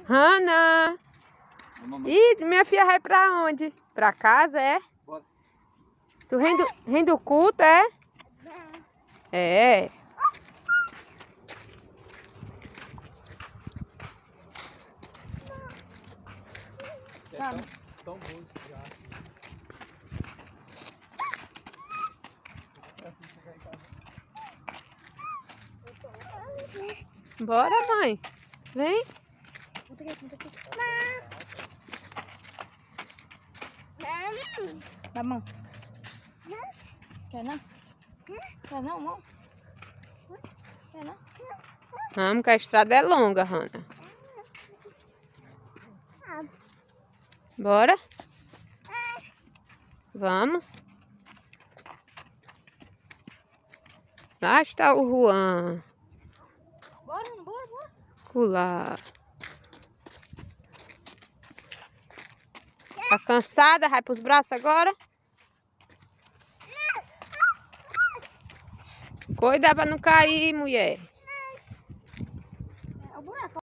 Hannah! Ih, minha filha vai pra onde? Pra casa, é? Bora. Tu vem do culto, é? É. É tão bom já. Bora, mãe. Vem. Dá a mão. Quer não? Quer não, mão? Quer não? Vamos, que a estrada é longa, Hannah. Bora? Vamos. Lá está o Juan. Bora, bora, bora. Pular. Tá cansada? Vai pros braços agora? Cuida pra não cair, mulher.